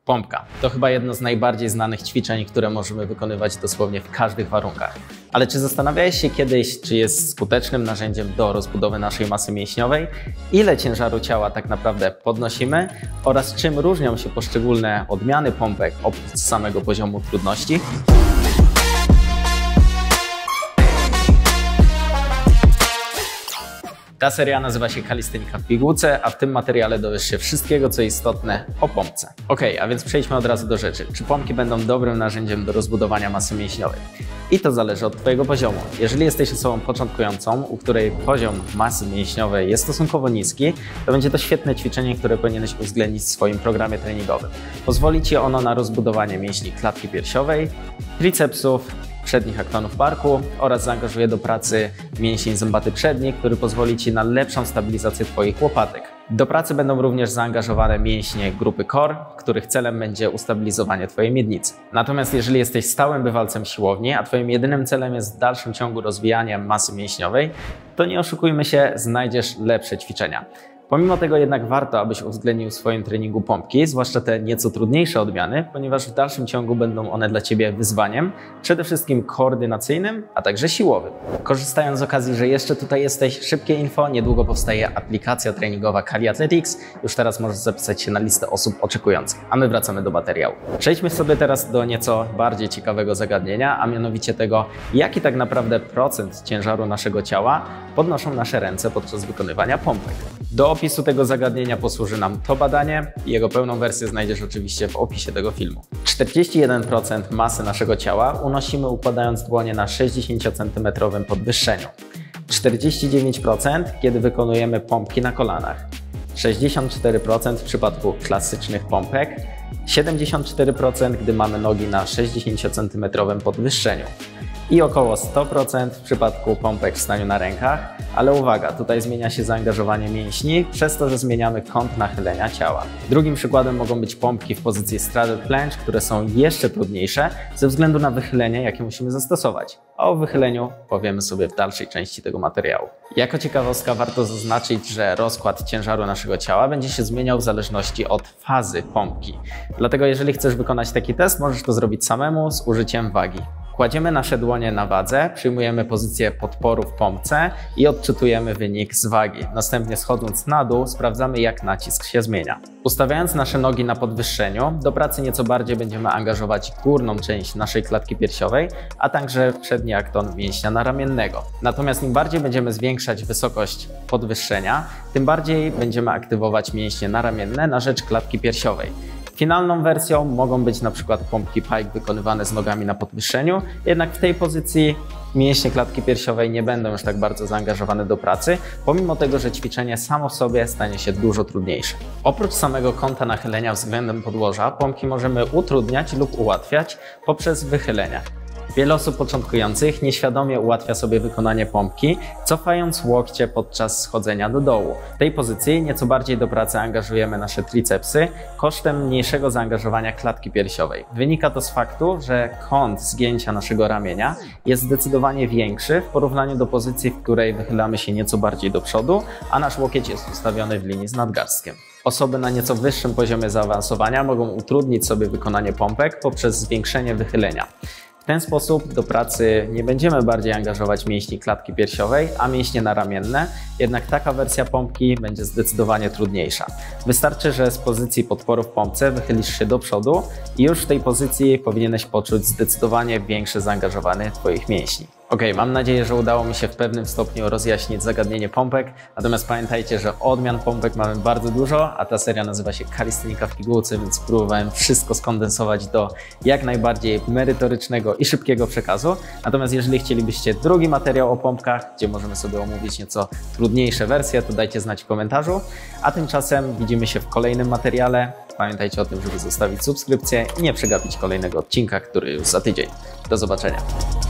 Pompka to chyba jedno z najbardziej znanych ćwiczeń, które możemy wykonywać dosłownie w każdych warunkach. Ale czy zastanawiałeś się kiedyś, czy jest skutecznym narzędziem do rozbudowy naszej masy mięśniowej? Ile ciężaru ciała tak naprawdę podnosimy? Oraz czym różnią się poszczególne odmiany pompek oprócz samego poziomu trudności? Ta seria nazywa się Kalistynika w pigułce, a w tym materiale dowiesz się wszystkiego, co istotne o pompce. A więc przejdźmy od razu do rzeczy. Czy pompki będą dobrym narzędziem do rozbudowania masy mięśniowej? I to zależy od Twojego poziomu. Jeżeli jesteś osobą początkującą, u której poziom masy mięśniowej jest stosunkowo niski, to będzie to świetne ćwiczenie, które powinieneś uwzględnić w swoim programie treningowym. Pozwoli Ci ono na rozbudowanie mięśni klatki piersiowej, tricepsów, przednich aktonów barku oraz zaangażuje do pracy mięsień zębaty przedni, który pozwoli Ci na lepszą stabilizację Twoich łopatek. Do pracy będą również zaangażowane mięśnie grupy core, których celem będzie ustabilizowanie Twojej miednicy. Natomiast jeżeli jesteś stałym bywalcem siłowni, a Twoim jedynym celem jest w dalszym ciągu rozwijanie masy mięśniowej, to nie oszukujmy się, znajdziesz lepsze ćwiczenia. Pomimo tego jednak warto, abyś uwzględnił w swoim treningu pompki, zwłaszcza te nieco trudniejsze odmiany, ponieważ w dalszym ciągu będą one dla Ciebie wyzwaniem, przede wszystkim koordynacyjnym, a także siłowym. Korzystając z okazji, że jeszcze tutaj jesteś, szybkie info, niedługo powstaje aplikacja treningowa Kali Athletics, już teraz możesz zapisać się na listę osób oczekujących, a my wracamy do materiału. Przejdźmy sobie teraz do nieco bardziej ciekawego zagadnienia, a mianowicie tego, jaki tak naprawdę procent ciężaru naszego ciała podnoszą nasze ręce podczas wykonywania pompek. Do opisu tego zagadnienia posłuży nam to badanie. Jego pełną wersję znajdziesz oczywiście w opisie tego filmu. 41% masy naszego ciała unosimy układając dłonie na 60-centymetrowym podwyższeniu. 49% kiedy wykonujemy pompki na kolanach. 64% w przypadku klasycznych pompek. 74% gdy mamy nogi na 60-centymetrowym podwyższeniu. I około 100% w przypadku pompek w staniu na rękach, ale uwaga, tutaj zmienia się zaangażowanie mięśni przez to, że zmieniamy kąt nachylenia ciała. Drugim przykładem mogą być pompki w pozycji straddle plunge, które są jeszcze trudniejsze ze względu na wychylenie, jakie musimy zastosować. A o wychyleniu powiemy sobie w dalszej części tego materiału. Jako ciekawostka warto zaznaczyć, że rozkład ciężaru naszego ciała będzie się zmieniał w zależności od fazy pompki. Dlatego jeżeli chcesz wykonać taki test, możesz to zrobić samemu z użyciem wagi. Kładziemy nasze dłonie na wadze, przyjmujemy pozycję podporu w pompce i odczytujemy wynik z wagi. Następnie schodząc na dół sprawdzamy, jak nacisk się zmienia. Ustawiając nasze nogi na podwyższeniu, do pracy nieco bardziej będziemy angażować górną część naszej klatki piersiowej, a także przedni akton mięśnia naramiennego. Natomiast im bardziej będziemy zwiększać wysokość podwyższenia, tym bardziej będziemy aktywować mięśnie naramienne na rzecz klatki piersiowej. Finalną wersją mogą być na przykład pompki pike wykonywane z nogami na podwyższeniu, jednak w tej pozycji mięśnie klatki piersiowej nie będą już tak bardzo zaangażowane do pracy, pomimo tego, że ćwiczenie samo w sobie stanie się dużo trudniejsze. Oprócz samego kąta nachylenia względem podłoża, pompki możemy utrudniać lub ułatwiać poprzez wychylenia. Wiele osób początkujących nieświadomie ułatwia sobie wykonanie pompki, cofając łokcie podczas schodzenia do dołu. W tej pozycji nieco bardziej do pracy angażujemy nasze tricepsy kosztem mniejszego zaangażowania klatki piersiowej. Wynika to z faktu, że kąt zgięcia naszego ramienia jest zdecydowanie większy w porównaniu do pozycji, w której wychylamy się nieco bardziej do przodu, a nasz łokieć jest ustawiony w linii z nadgarstkiem. Osoby na nieco wyższym poziomie zaawansowania mogą utrudnić sobie wykonanie pompek poprzez zwiększenie wychylenia. W ten sposób do pracy nie będziemy bardziej angażować mięśni klatki piersiowej, a mięśnie naramienne, jednak taka wersja pompki będzie zdecydowanie trudniejsza. Wystarczy, że z pozycji podporu w pompce wychylisz się do przodu i już w tej pozycji powinieneś poczuć zdecydowanie większe zaangażowanie Twoich mięśni. Mam nadzieję, że udało mi się w pewnym stopniu rozjaśnić zagadnienie pompek, natomiast pamiętajcie, że odmian pompek mamy bardzo dużo, a ta seria nazywa się Kalistynika w pigułce, więc próbowałem wszystko skondensować do jak najbardziej merytorycznego i szybkiego przekazu. Natomiast jeżeli chcielibyście drugi materiał o pompkach, gdzie możemy sobie omówić nieco trudniejsze wersje, to dajcie znać w komentarzu, a tymczasem widzimy się w kolejnym materiale. Pamiętajcie o tym, żeby zostawić subskrypcję i nie przegapić kolejnego odcinka, który już za tydzień. Do zobaczenia.